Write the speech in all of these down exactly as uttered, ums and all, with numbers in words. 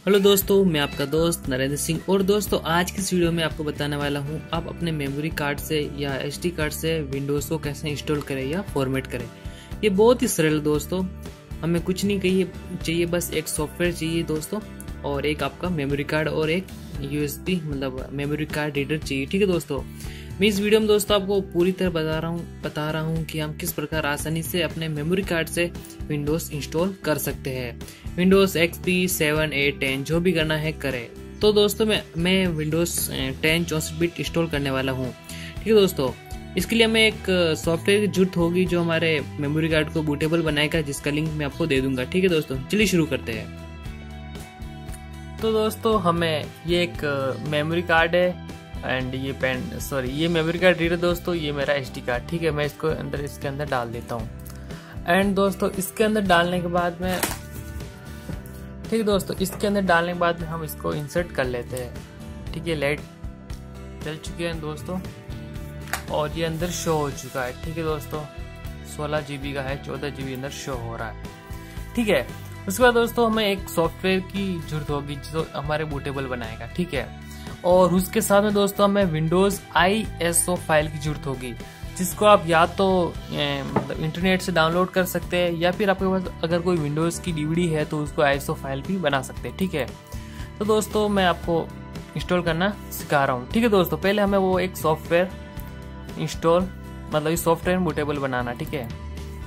Hello दोस्तों, मैं आपका दोस्त नरेंद्र सिंह। और दोस्तों, आज की इस वीडियो में आपको बताने वाला हूं आप अपने मेमोरी कार्ड से या एसडी कार्ड से विंडोज़ को कैसे इंस्टॉल करें या फॉर्मेट करें। ये बहुत ही सरल दोस्तों, हमें कुछ नहीं चाहिए चाहिए बस एक सॉफ्टवेयर चाहिए दोस्तों, और एक आपका मेमोरी कार्ड और एक यूएसबी मतलब मेमोरी कार्ड रीडर चाहिए। ठीक है दोस्तों, मैं इस वीडियो में दोस्तों आपको पूरी तरह बता रहा हूँ बता रहा हूँ कि हम किस प्रकार आसानी से अपने मेमोरी कार्ड से विंडोज़ इंस्टॉल कर सकते हैं। Windows XP seven eight ten जो भी करना है करें। तो दोस्तों मैं मैं विंडोज़ टेन चौंसठ बिट इंस्टॉल करने वाला हूँ। ठीक है दोस्तों, इसके लिए हमें एक सॉफ्टवेयर की जरूरत होगी जो हमारे मेमोरी कार्ड को बूटेबल बनाएगा, जिसका लिंक मैं आपको दे दूंगा। ठीक है दोस्तों, चलिए शुरू करते हैं। तो दोस्तों, हमें ये एक मेमोरी कार्ड है एंड ये पेन सॉरी ये मेमोरी कार्ड रीडर दोस्तों, ये मेरा एसडी कार्ड। ठीक है, मैं इसको अंदर इसके अंदर डाल देता हूँ। एंड दोस्तों, इसके अंदर डालने के बाद में ठीक है दोस्तों इसके अंदर डालने के बाद में हम इसको इंसर्ट कर लेते हैं। ठीक है, लाइट जल चुके हैं दोस्तों और ये अंदर शो हो चुका है। ठीक है दोस्तों, सोलह जीबी का है, चौदह जीबी अंदर शो हो रहा है। ठीक है, उसके बाद दोस्तों हमें एक सॉफ्टवेयर की जरूरत होगी जो हमारे बूटेबल बनाएगा। ठीक है, और उसके साथ में दोस्तों हमें Windows I S O file की जरूरत होगी, जिसको आप या तो मतलब इंटरनेट से डाउनलोड कर सकते हैं या फिर आपके पास अगर कोई विंडोज की डीवीडी है तो उसको आई एस ओ फाइल भी बना सकते हैं। ठीक है, तो दोस्तों मैं आपको इंस्टॉल करना सिखा रहा हूँ। ठीक है दोस्तों, पहले हमें वो एक सॉफ्टवेयर इंस्टॉल मतलब इस सॉफ्टवेयर बूटेबल बनाना। ठीक है,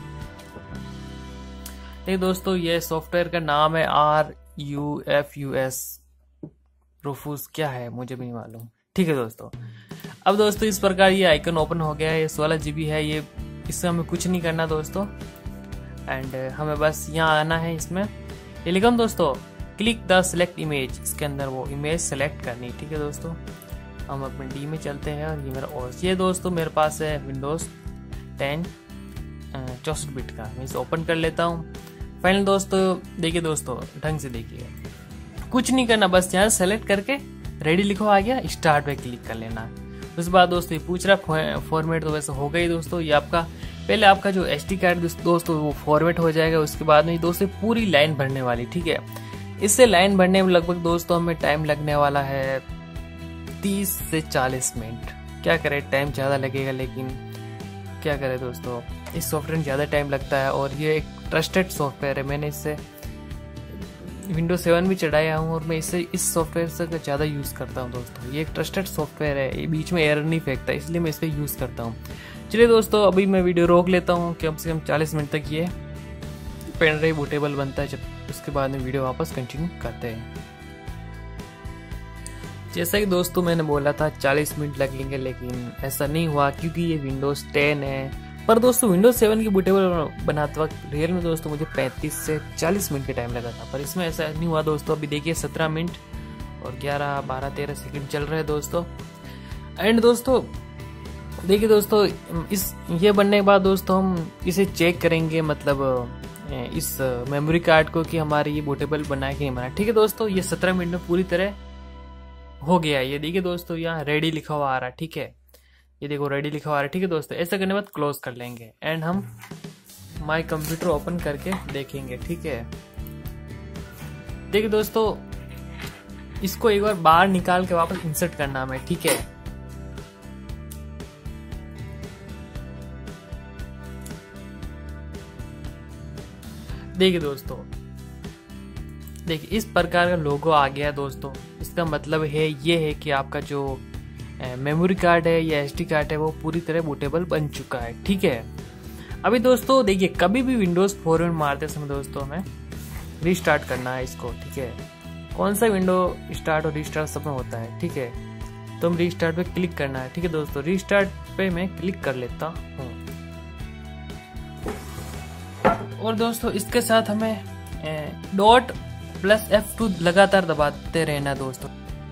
ठीक दोस्तों, ये सॉफ्टवेयर का नाम है R U F U S Rufus, क्या है मुझे भी नहीं मालूम। ठीक है दोस्तों, अब दोस्तों इस प्रकार ये आइकन ओपन हो गया है। ये सोलह जीबी है, ये इससे हमें कुछ नहीं करना दोस्तों। एंड हमें बस यहाँ आना है, इसमें ये लिखा दोस्तों क्लिक द सिलेक्ट इमेज, इसके अंदर वो इमेज सेलेक्ट करनी। ठीक है दोस्तों, हम अपने डी में चलते हैं और ये मेरा ओएस, ये दोस्तों मेरे पास है विंडोज टेन चौसठ बिट का। मैं इसे ओपन कर लेता हूँ। फाइनल दोस्तों देखिए दोस्तों, ढंग से देखिए, कुछ नहीं करना, बस यहाँ सेलेक्ट करके रेडी लिखो आ गया, स्टार्ट पे क्लिक कर लेना। उसके बाद दोस्तों ये पूछ रहा फॉर्मेट, तो वैसे हो गई दोस्तों। ये आपका पहले आपका जो एसडी कार्ड दोस्तों वो फॉर्मेट हो जाएगा। उसके बाद में दोस्तों पूरी लाइन भरने वाली। ठीक है, इससे लाइन भरने में लगभग दोस्तों हमें टाइम लगने वाला है तीस से चालीस मिनट। क्या करें, टाइम ज़्यादा लगेगा, लेकिन क्या करें दोस्तों, इस सॉफ्टवेयर में ज़्यादा टाइम लगता है और ये एक ट्रस्टेड सॉफ्टवेयर है। मैंने इससे विंडोज सेवन भी चढ़ाया हूँ और मैं इससे इस सॉफ्टवेयर से ज़्यादा यूज़ करता हूँ दोस्तों। ये एक ट्रस्टेड सॉफ्टवेयर है, ये बीच में एरर नहीं फेंकता, इसलिए मैं इसे यूज़ करता हूँ। चलिए दोस्तों, अभी मैं वीडियो रोक लेता हूँ, कम से कम चालीस मिनट तक ये पेन ड्राइव बूटेबल बनता है। जब उसके बाद में वीडियो वापस कंटिन्यू करते हैं। जैसा कि दोस्तों मैंने बोला था चालीस मिनट लगेंगे, लेकिन ऐसा नहीं हुआ क्योंकि ये विंडोज टेन है। पर दोस्तों विंडोज सेवन की बूटेबल बनाते वक्त रियल में दोस्तों मुझे पैंतीस से चालीस मिनट के टाइम लगा था, पर इसमें ऐसा नहीं हुआ दोस्तों। अभी देखिए सत्रह मिनट और ग्यारह बारह तेरह सेकंड चल रहे हैं दोस्तों। एंड दोस्तों देखिए दोस्तों, इस ये बनने के बाद दोस्तों हम इसे चेक करेंगे, मतलब इस मेमोरी कार्ड को कि हमारे ये बूटेबल बना कि नहीं बना। ठीक है दोस्तों, ये सत्रह मिनट में पूरी तरह हो गया। ये देखिए दोस्तों, यहाँ रेडी लिखा हुआ आ रहा है। ठीक है, ये देखो रेडी लिखा हुआ है। ठीक है दोस्तों, ऐसा करने के बाद क्लोज कर लेंगे एंड हम माय कंप्यूटर ओपन करके देखेंगे। ठीक है, देखिए दोस्तों, इसको एक बार बाहर निकाल के वापस इंसर्ट करना हमें। ठीक है, देखिए दोस्तों, देखिए इस प्रकार का लोगो आ गया दोस्तों। इसका मतलब है ये है कि आपका जो मेमोरी कार्ड है या एसडी कार्ड है वो पूरी तरह बूटेबल बन चुका है। ठीक है, अभी दोस्तों देखिए, कभी भी विंडोज फॉर्मेट मारते समय दोस्तों हमें रीस्टार्ट करना है इसको। ठीक है, कौन सा विंडो स्टार्ट और रीस्टार्ट सब में होता है। ठीक है, तो हम रीस्टार्ट पे क्लिक करना है। ठीक है दोस्तों, रीस्टार्ट पे मैं क्लिक कर लेता हूँ और दोस्तों इसके साथ हमें डॉट प्लस एफ टू लगातार दबाते रहना दोस्तों।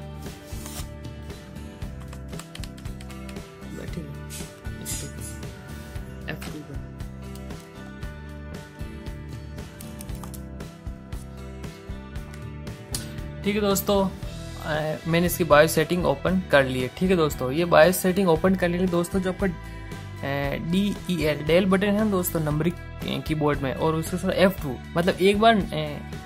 ठीक है दोस्तों, आ, मैंने इसकी बायो सेटिंग ओपन कर ली है। ठीक है दोस्तों, ये बायो सेटिंग ओपन कर ली दोस्तों। जो आपका D E L del button है दोस्तों नंबरिंग कीबोर्ड में, और उसके साथ एफ टू, मतलब एक बार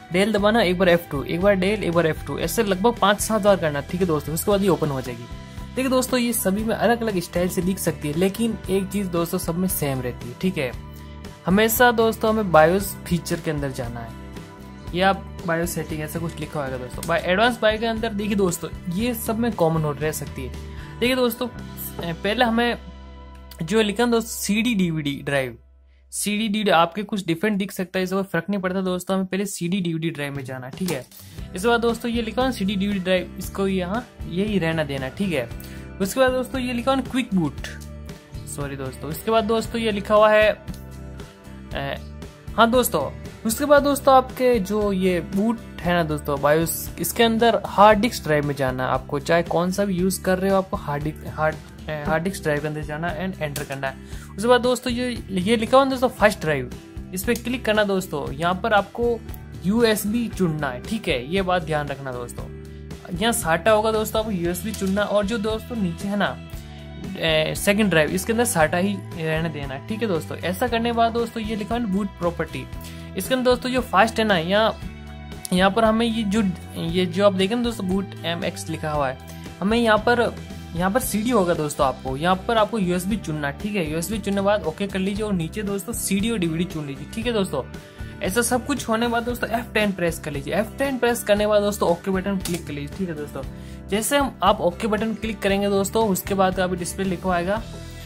डेल दबाना, एक बार एफ टू, एक बार डेल, एक बार एफ टू, ऐसे लगभग पांच सात बार करना, ठीक है दोस्तों। उसके बाद ये ओपन हो जाएगी। देखिए दोस्तों, ये सभी में अलग अलग स्टाइल से दिख सकती है, लेकिन एक चीज दोस्तों सब में सेम रहती है, ठीक है। हमेशा दोस्तों हमें बायोस फीचर के अंदर जाना है, या बायोस सेटिंग ऐसा कुछ लिखा होगा दोस्तों। बाय एडवांस बायो के अंदर देखिए दोस्तों, ये सब में कॉमन हो रह सकती है। देखिए दोस्तों, पहले हमें जो लिखा है दोस्तों C D DVD drive, C D D आपके कुछ डिफरेंट दिख सकता है, इससे कोई फर्क नहीं पड़ता दोस्तों। हमें पहले सी डी डीवीडी ड्राइव में जाना, ठीक है। इसके बाद दोस्तों ये लिखा है सी डी डीवीडी ड्राइव, इसको यहाँ यही रहना देना, ठीक है। उसके बाद दोस्तों ये लिखा है क्विक बूट, सॉरी दोस्तों। इसके बाद दोस्तों ये लिखा हुआ है ए, हाँ दोस्तों, उसके बाद दोस्तों आपके जो ये बूट है ना दोस्तों बायोस, इसके अंदर हार्ड डिस्क ड्राइव में जाना है आपको। चाहे कौन सा भी यूज कर रहे हो, आपको hard hard hard disk drive के अंदर जाना एंड एंटर करना है। उसके बाद दोस्तों ये ये लिखा हुआ है दोस्तों फर्स्ट ड्राइव, इस पे क्लिक करना दोस्तों। यहाँ पर आपको यूएसबी चुनना है, ठीक है, ये बात ध्यान रखना दोस्तों। यहाँ साटा होगा दोस्तों, आपको यूएसबी चुनना, और जो दोस्तों नीचे है ना सेकंड ड्राइव, इसके अंदर साटा ही रहने देना, ठीक है दोस्तों। ऐसा करने के बाद दोस्तों ये लिखा है बूट प्रॉपर्टी, इसके अंदर दोस्तों जो फास्ट है ना, यहाँ यहाँ पर हमें ये जो ये जो आप देखें दोस्तों बूट एम एक्स लिखा हुआ है, हमें यहाँ पर यहाँ पर सीडी होगा दोस्तों। आपको यहाँ पर आपको यूएसबी चुनना, ठीक है। यूएसबी चुनने के बाद ओके कर लीजिए, और नीचे दोस्तों सीडी और डीवीडी चुन लीजिए, ठीक है दोस्तों। ऐसा सब कुछ होने के बाद दोस्तों एफ टेन प्रेस कर लीजिए। एफ टेन प्रेस करने के बाद दोस्तों ओके बटन क्लिक कर लीजिए, ठीक है दोस्तों। जैसे हम आप ओके बटन क्लिक करेंगे दोस्तों, उसके बाद आपकी डिस्प्ले लिखा आएगा,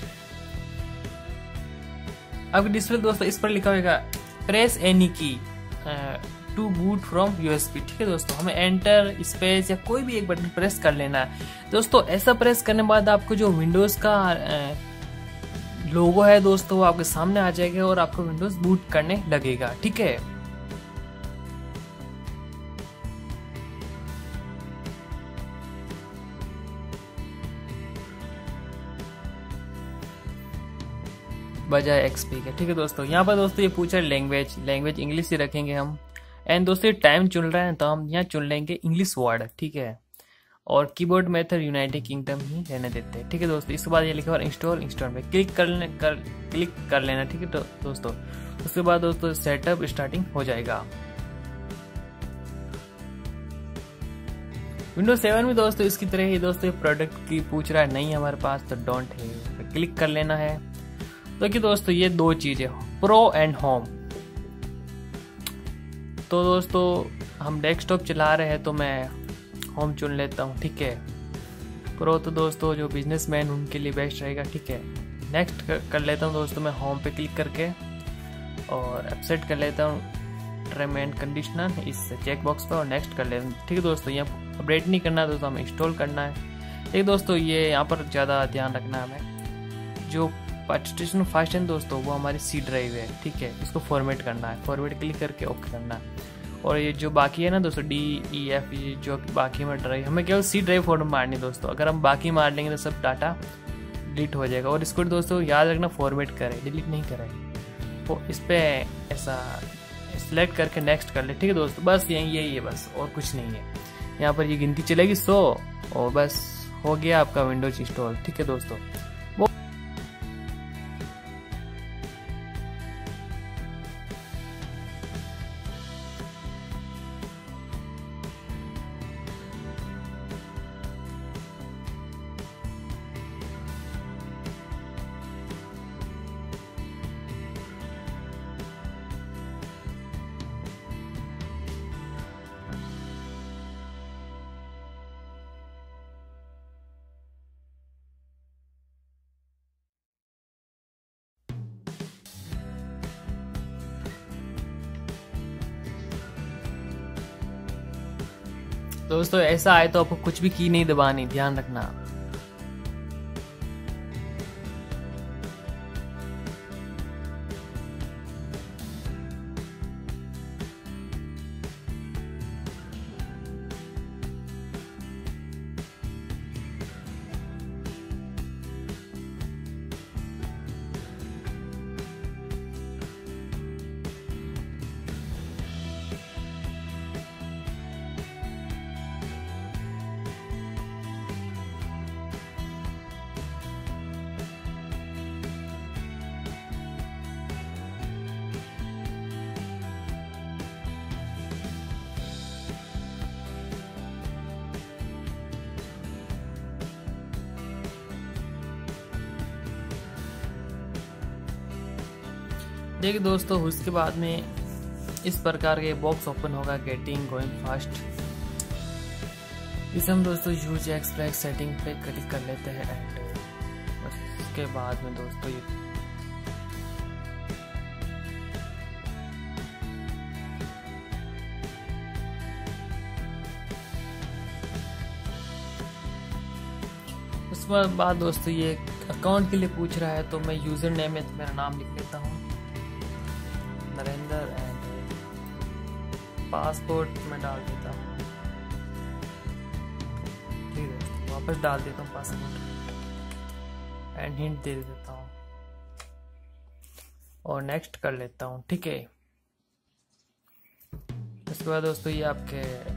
आपकी डिस्प्ले दोस्तों इस पर लिखा होगा press any key to boot from USB, ठीक है दोस्तों। हमें एंटर, स्पेस या कोई भी एक बटन प्रेस कर लेना है दोस्तों। ऐसा प्रेस करने के बाद आपको जो विंडोज का लोगो है दोस्तों वो आपके सामने आ जाएगा, और आपको विंडोज बूट करने लगेगा, ठीक है। बजाय एक्सपी के, ठीक है दोस्तों। यहाँ पर दोस्तों ये पूछा लैंग्वेज, लैंग्वेज इंग्लिश ही रखेंगे हम। एंड दोस्तों ये टाइम चुन रहे हैं तो हम यहाँ चुन लेंगे इंग्लिश वर्ड, ठीक है। और कीबोर्ड मेथड यूनाइटेड किंगडम ही रहने देते हैं, ठीक है दोस्तों। इसके बाद ये लिखा है इंस्टॉल, इंस्टॉल में क्लिक कर ले, कर क्लिक कर लेना, ठीक है तो दोस्तों। उसके बाद दोस्तों सेटअप स्टार्टिंग हो जाएगा। विंडोज सेवन में दोस्तों इसकी तरह ही दोस्तों प्रोडक्ट की पूछ रहा है, नहीं हमारे पास तो डोंट है, क्लिक कर लेना है। तो कि दोस्तों ये दो चीजें प्रो एंड होम, तो दोस्तों हम डेस्कटॉप चला रहे हैं तो मैं होम चुन लेता हूँ, ठीक है। प्रो तो दोस्तों जो बिजनेसमैन उनके लिए बेस्ट रहेगा, ठीक है। नेक्स्ट कर लेता हूँ दोस्तों मैं होम पे क्लिक करके, और अपसेट कर लेता हूँ टर्म एंड कंडीशनर इस चेक बॉक्स पर, और नेक्स्ट कर लेता हूँ, ठीक है दोस्तों। यहाँ अपडेट नहीं करना है दोस्तों, हमें इंस्टॉल करना है, ठीक है दोस्तों। ये यहाँ पर ज़्यादा ध्यान रखना है हमें। जो पार्टीशन फास्ट है दोस्तों वो हमारी सी ड्राइव है, ठीक है। इसको फॉर्मेट करना है, फॉर्मेट क्लिक करके ओके करना है। और ये जो बाकी है ना दोस्तों डी ई एफ, ये जो बाकी में ड्राइव, हमें केवल सी ड्राइव फॉर्मेट मारनी दोस्तों। अगर हम बाकी मार लेंगे तो सब डाटा डिलीट हो जाएगा। और इसको दोस्तों याद रखना फॉर्मेट करें, डिलीट नहीं करें। तो इस पर ऐसा सिलेक्ट करके नेक्स्ट कर ले, ठीक है दोस्तों। बस यही यही है बस, और कुछ नहीं है। यहाँ पर ये गिनती चलेगी सौ, और बस हो गया आपका विंडोज इंस्टॉल, ठीक है दोस्तों। दोस्तों ऐसा आए तो आपको कुछ भी की नहीं दबानी, ध्यान रखना। देखिए दोस्तों, उसके बाद में इस प्रकार के बॉक्स ओपन होगा, गेटिंग गोइंग फास्ट। इसे हम दोस्तों यूज एक्सप्रेस सेटिंग पे क्लिक कर लेते हैं एंड उसके बाद में दोस्तों ये उसके बाद दोस्तों ये अकाउंट के लिए पूछ रहा है, तो मैं यूजर नेम में तो मेरा नाम लिख लेता हूँ नरेंद्र एंड पासपोर्ट में डाल देता हूँ। ठीक है दोस्तों, वापस डाल देता हूँ पासपोर्ट एंड हिंट दे देता हूँ और नेक्स्ट कर लेता हूँ। ठीक है, उसके बाद दोस्तों ये आपके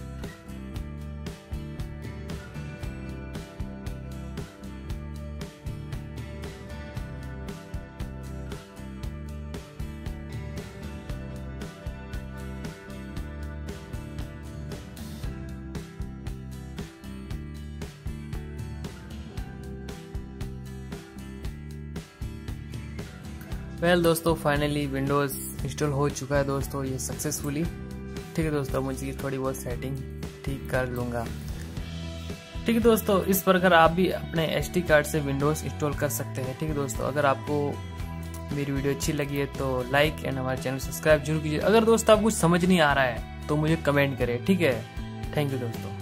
वेल well, दोस्तों फाइनली विंडोज़ इंस्टॉल हो चुका है दोस्तों, ये सक्सेसफुली। ठीक है दोस्तों, मुझे थोड़ी बहुत सेटिंग ठीक कर लूँगा। ठीक है दोस्तों, इस प्रकार आप भी अपने एसडी कार्ड से विंडोज़ इंस्टॉल कर सकते हैं। ठीक है दोस्तों, अगर आपको मेरी वीडियो अच्छी लगी है तो लाइक एंड हमारे चैनल सब्सक्राइब जरूर कीजिए। अगर दोस्तों आपको कुछ समझ नहीं आ रहा है तो मुझे कमेंट करें। ठीक है, थैंक यू दोस्तों।